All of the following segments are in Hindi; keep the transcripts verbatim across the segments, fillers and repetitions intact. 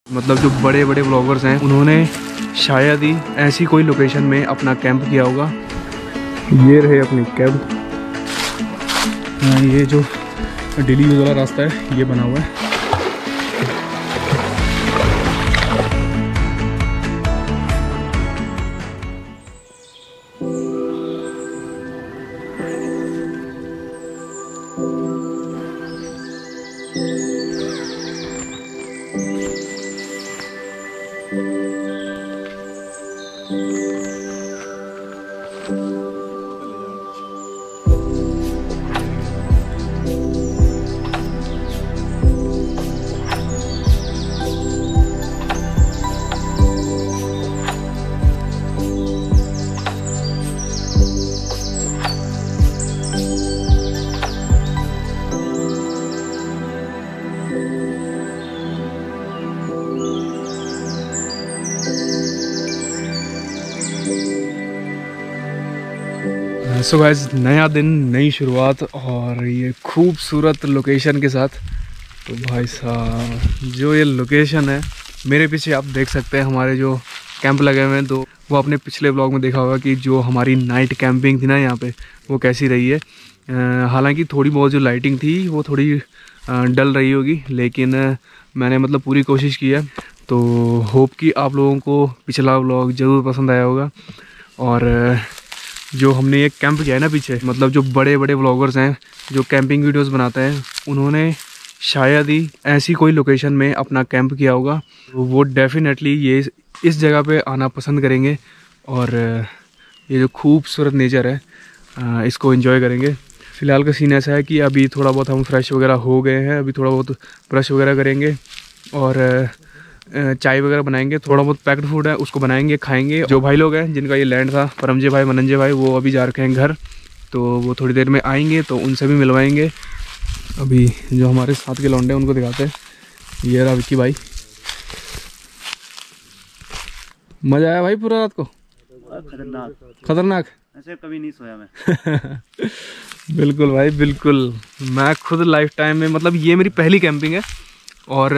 मतलब जो बड़े बड़े ब्लॉगर्स हैं उन्होंने शायद ही ऐसी कोई लोकेशन में अपना कैंप किया होगा। ये रहे अपने कैंप। ये जो डेली यूज वाला रास्ता है ये बना हुआ है। सो गाइस, नया दिन नई शुरुआत और ये खूबसूरत लोकेशन के साथ। तो भाई साहब जो ये लोकेशन है मेरे पीछे आप देख सकते हैं हमारे जो कैंप लगे हुए हैं। तो वो आपने पिछले व्लॉग में देखा होगा कि जो हमारी नाइट कैंपिंग थी ना यहाँ पे वो कैसी रही है। हालांकि थोड़ी बहुत जो लाइटिंग थी वो थोड़ी डल रही होगी, लेकिन मैंने मतलब पूरी कोशिश की है। तो होप कि आप लोगों को पिछला व्लॉग ज़रूर पसंद आया होगा। और जो हमने ये कैंप किया है ना पीछे, मतलब जो बड़े बड़े व्लॉगर्स हैं जो कैंपिंग वीडियोस बनाते हैं उन्होंने शायद ही ऐसी कोई लोकेशन में अपना कैंप किया होगा। तो वो डेफिनेटली ये इस जगह पे आना पसंद करेंगे और ये जो खूबसूरत नेचर है इसको एंजॉय करेंगे। फ़िलहाल का सीन ऐसा है कि अभी थोड़ा बहुत हम फ्रेश वगैरह हो गए हैं, अभी थोड़ा बहुत ब्रश वगैरह करेंगे और चाय वगैरह बनाएंगे। थोड़ा बहुत पैक्ड फूड है उसको बनाएंगे, खाएंगे। जो भाई लोग हैं जिनका ये लैंड था, परमजय भाई, मनंजय भाई, वो अभी जा रखे हैं घर। तो वो थोड़ी देर में आएंगे तो उनसे भी मिलवाएंगे। अभी जो हमारे साथ के लौंडे हैं उनको दिखाते हैं। ये रहा विक्की भाई। मज़ा आया भाई पूरा रात को? खतरनाक खतरनाक ऐसे कभी नहीं सोया मैं। बिल्कुल भाई बिल्कुल। मैं खुद लाइफ टाइम में, मतलब ये मेरी पहली कैंपिंग है और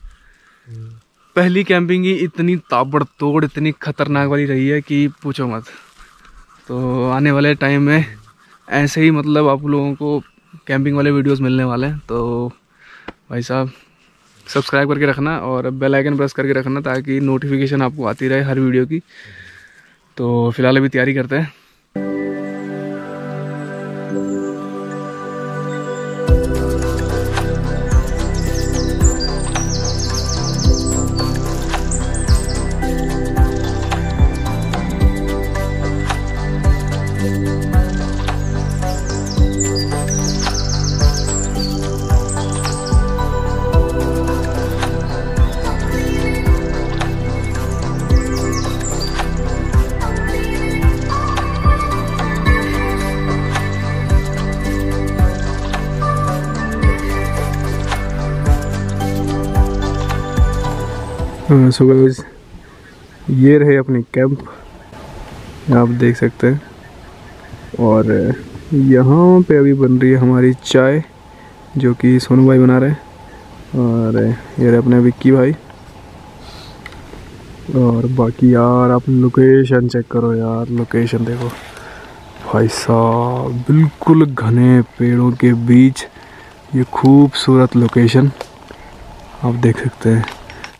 पहली कैंपिंग ही इतनी ताबड़तोड़ इतनी खतरनाक वाली रही है कि पूछो मत। तो आने वाले टाइम में ऐसे ही मतलब आप लोगों को कैंपिंग वाले वीडियोस मिलने वाले हैं। तो भाई साहब सब्सक्राइब करके रखना और बेल आइकन प्रेस करके रखना ताकि नोटिफिकेशन आपको आती रहे हर वीडियो की। तो फिलहाल अभी तैयारी करते हैं। सो गाइस, ये रहे अपने कैंप, आप देख सकते हैं। और यहाँ पे अभी बन रही है हमारी चाय जो कि सोनू भाई बना रहे हैं। और ये रहे अपने विक्की भाई। और बाकी यार आप लोकेशन चेक करो यार, लोकेशन देखो भाई साहब, बिल्कुल घने पेड़ों के बीच ये खूबसूरत लोकेशन आप देख सकते हैं।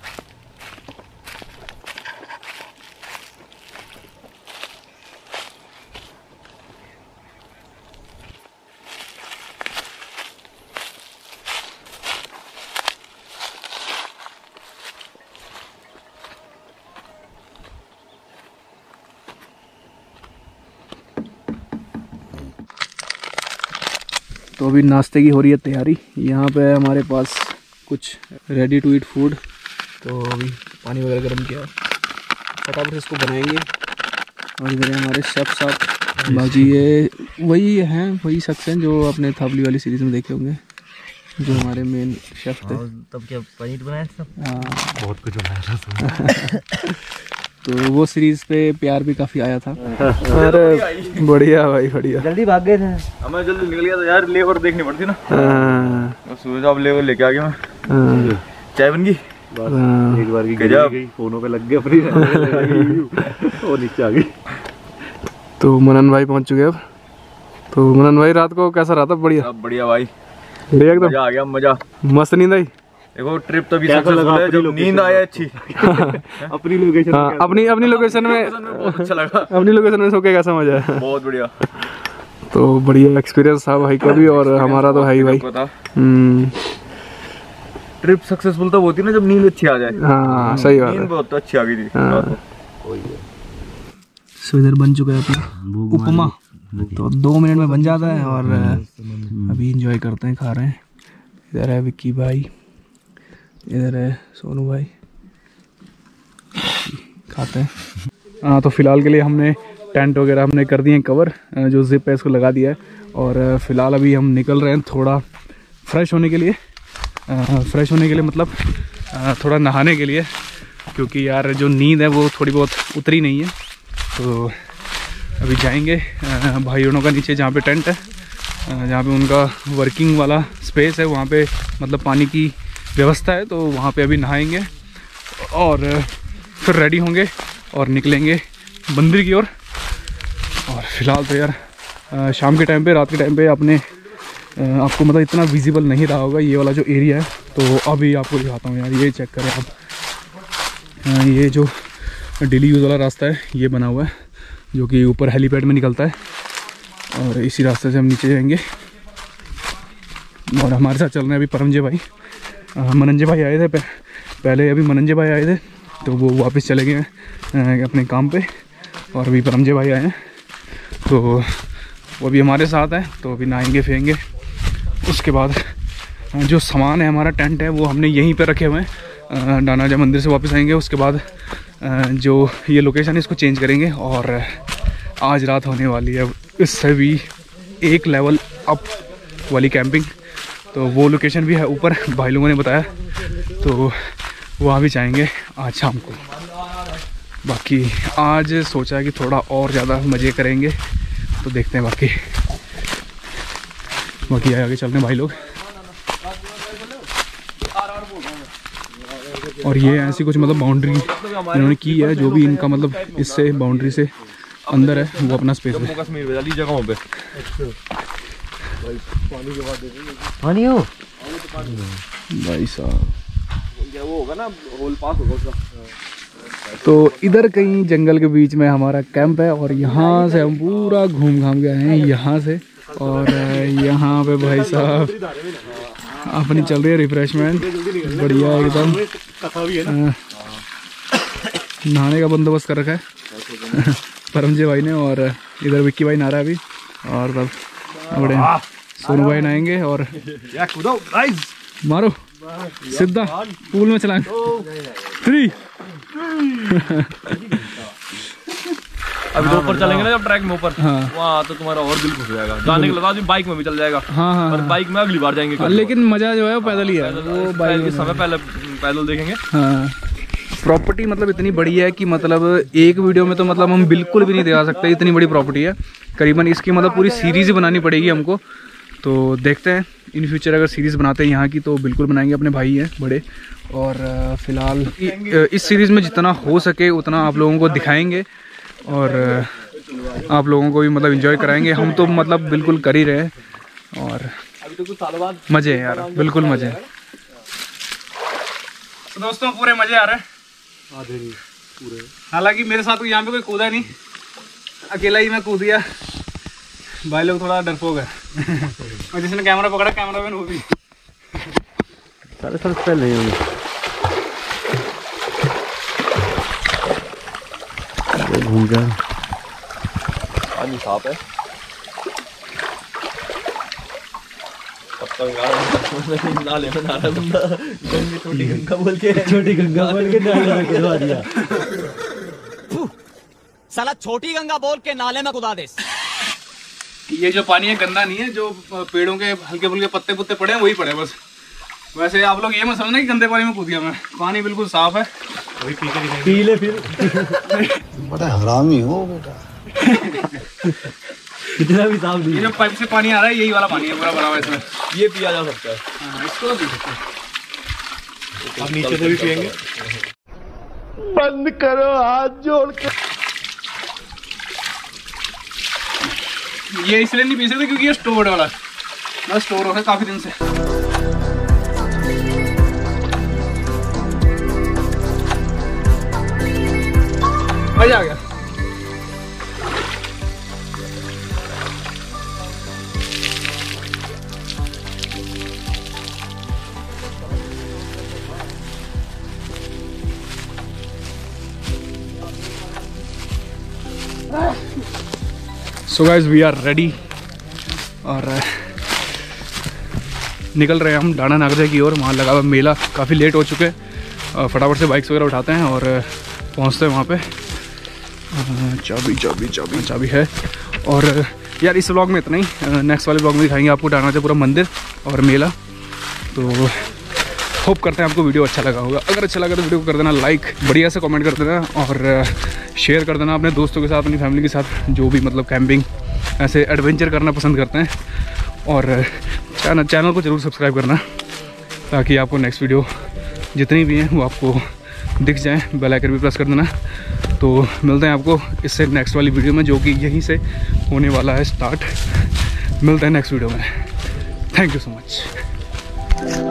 तो अभी नाश्ते की हो रही है तैयारी। यहाँ पे हमारे पास कुछ रेडी टू ईट फूड। तो अभी पानी वगैरह गर्म किया, फटाफट इसको बनाएंगे। और इधर हमारे शेफ साहब, बाकी ये वही हैं, वही शख्स हैं जो अपने थापली वाली सीरीज़ में देखे होंगे, जो हमारे मेन शेफ थे। तब क्या पनीर बनाया था? हाँ बहुत कुछ बनाया था। तो वो सीरीज पे प्यार भी काफी आया था। अरे बढ़िया भाई बढ़िया। जल्दी भाग गए थे, हमें जल्दी निकल गया तो यार लेबर देखनी पड़ती ना। हाँ। सूरज आप लेबर लेके आ गया मैं। चाय बन गई? हाँ। एक बार की गई फोनों पे लग गई अपनी वो नीचे आ गई। तो मनन भाई पहुंच चुके अब। तो मनन भाई रात को कैसा रहा था? बढ़िया बढ़िया भाई, बढ़िया एकदम मजा आ गया, मजा मस्त नींद आई। देखो ट्रिप तो भी सक्सेसफुल है जब नींद आया अच्छी। अपनी लोकेशन हाँ अपनी अपनी लोकेशन में बहुत अच्छा लगा। अपनी लोकेशन में सो के कैसा मजा है? बहुत बढ़िया। तो बढ़िया एक्सपीरियंस था भाई का भी और हमारा तो है ही भाई। हम्म ट्रिप सक्सेसफुल तो होती है ना जब नींद अच्छी आ जाए। हाँ सही बात है। नींद बहुत अच्छी आ गई थी। हाँ। सो इधर बन चुका है अपना उपमा, तो दो मिनट में बन जाता है और अभी इंजॉय करते हैं, खा रहे हैं। इधर है विक्की भाई, इधर है सोनू भाई, खाते हैं। हाँ तो फिलहाल के लिए हमने टेंट वगैरह हमने कर दिए हैं कवर, जो जिप है इसको लगा दिया है और फिलहाल अभी हम निकल रहे हैं थोड़ा फ्रेश होने के लिए। फ्रेश होने के लिए मतलब थोड़ा नहाने के लिए, क्योंकि यार जो नींद है वो थोड़ी बहुत उतरी नहीं है। तो अभी जाएंगे भाइयों का नीचे जहाँ पे टेंट है, जहाँ पे उनका वर्किंग वाला स्पेस है, वहाँ पे मतलब पानी की व्यवस्था है, तो वहाँ पे अभी नहाएंगे और फिर रेडी होंगे और निकलेंगे मंदिर की ओर। और, और फिलहाल तो यार शाम के टाइम पे, रात के टाइम पे आपने आपको मतलब इतना विजिबल नहीं रहा होगा ये वाला जो एरिया है। तो अभी आपको दिखाता हूँ यार, ये चेक करें आप, ये जो डेली यूज़ वाला रास्ता है ये बना हुआ है, जो कि ऊपर हेलीपैड में निकलता है और इसी रास्ते से हम नीचे जाएंगे। और हमारे साथ चल रहे हैं अभी परमजय भाई, मनंजय भाई आए थे पहले, अभी मनंजय भाई आए थे तो वो वापस चले गए हैं अपने काम पे और अभी परमजय भाई आए हैं, तो वो भी हमारे साथ हैं। तो अभी नहाएंगे फिरेंगे, उसके बाद जो सामान है हमारा टेंट है वो हमने यहीं पे रखे हुए हैं। डानाजा मंदिर से वापस आएंगे, उसके बाद जो ये लोकेशन है इसको चेंज करेंगे और आज रात होने वाली है इससे भी एक लेवल अप वाली कैंपिंग। तो वो लोकेशन भी है ऊपर, भाई लोगों ने बताया, तो वहाँ भी जाएंगे आज शाम को। बाकी आज सोचा है कि थोड़ा और ज़्यादा मज़े करेंगे, तो देखते हैं बाकी बाकी आगे चलते हैं भाई लोग। और ये ऐसी कुछ मतलब बाउंड्री इन्होंने की है, जो भी इनका मतलब इससे बाउंड्री से अंदर है वो अपना स्पेस है। जगहों पे पानी हो भाई साहब, वो होगा ना होल पास होगा उसका। तो इधर कहीं जंगल के बीच में हमारा कैंप है और यहाँ से हम पूरा घूम घाम गए हैं यहाँ से। और यहाँ पे भाई साहब अपनी चल रही है रिफ्रेशमेंट, बढ़िया एकदम नहाने का बंदोबस्त कर रखा है परमजय भाई ने। और इधर विक्की भाई नहा रहा है अभी, और तब बड़े सोनू भाई नहाएंगे और मारो सीधा पूल में चलाएं। थ्री अभी तो ऊपर चलेंगे ना जब ट्रैक में ऊपर, हाँ। वहाँ तो तुम्हारा और दिल खुश हो जाएगा। जाने के बाद बाइक में भी चल जाएगा। हाँ हाँ पर बाइक में अगली बार जाएंगे। हाँ, लेकिन मजा जो है वो पैदल ही है, वो बाइक इस समय पहले पैदल देखेंगे। हाँ प्रॉपर्टी मतलब इतनी बड़ी है कि मतलब एक वीडियो में तो मतलब हम बिल्कुल भी नहीं दिखा सकते, इतनी बड़ी प्रॉपर्टी है। करीबन इसकी मतलब पूरी सीरीज़ बनानी पड़ेगी हमको। तो देखते हैं इन फ्यूचर अगर सीरीज़ बनाते हैं यहाँ की तो बिल्कुल बनाएंगे, अपने भाई हैं बड़े। और फिलहाल इस सीरीज़ में जितना हो सके उतना आप लोगों को दिखाएंगे और आप लोगों को भी मतलब एंजॉय कराएंगे। हम तो मतलब बिल्कुल कर ही रहे हैं और मज़े हैं यार, बिल्कुल मज़े हैं। तो दोस्तों पूरे मज़े आ रहे हैं। हालांकि मेरे साथ यहाँ पे कोई कूदा नहीं, अकेला ही मैं कूद गया। भाई लोग थोड़ा डरपोक है और जिसने कैमरा पकड़ा कैमरा मैन वो भी सारे सारे पहले नहीं होंगे। घूम जा पानी साफ है। नाले में नाला बंदा छोटी गंगा बोल के छोटी गंगा बोल के नाले में कुदा दिया। साला छोटी गंगा बोल के नाले में कुदा दे। ये जो पानी है गंदा नहीं है, जो पेड़ों के हल्के फुल्के पत्ते पुत्ते पड़े हैं वही पड़े बस। वैसे आप लोग ये मत समझना कि गंदे पानी में कूद गया मैं, पानी बिल्कुल साफ है। वही पी के पी ले फिर बड़ा हरामी हो बेटा। कितना भी साफ नहीं। ये जो पाइप से पानी आ रहा है यही वाला पानी है पूरा भरा हुआ इसमें, ये पिया जा सकता है। हाँ, इसको तो पी सकते हैं। अब नीचे से भी पियेंगे। बंद करो हाथ जोड़ के। ये इसलिए नहीं पी सकते क्योंकि ये स्टोर वाला ना, स्टोर हो है काफी दिन से। मजा आ गया। So guys we are ready और निकल रहे हैं हम डाना नागरे की ओर। वहाँ लगा हुआ मेला, काफ़ी लेट हो चुके हैं। फटाफट से बाइक्स वगैरह उठाते हैं और पहुँचते हैं वहाँ पे। चाबी चाबी चाबी चाबी है। और यार इस व्लॉग में इतना ही, नेक्स्ट वाले व्लॉग में दिखाएंगे आपको डाना से पूरा मंदिर और मेला। तो होप करते हैं आपको वीडियो अच्छा लगा होगा। अगर अच्छा लगा तो वीडियो को कर देना लाइक, बढ़िया से कमेंट कर देना और शेयर कर देना अपने दोस्तों के साथ, अपनी फैमिली के साथ, जो भी मतलब कैंपिंग ऐसे एडवेंचर करना पसंद करते हैं। और चैनल चैनल को ज़रूर सब्सक्राइब करना ताकि आपको नेक्स्ट वीडियो जितनी भी हैं वो आपको दिख जाएँ। बेल आइकन भी प्रेस कर देना। तो मिलते हैं आपको इससे नेक्स्ट वाली वीडियो में, जो कि यहीं से होने वाला है स्टार्ट। मिलते हैं नेक्स्ट वीडियो में। Thank you so much.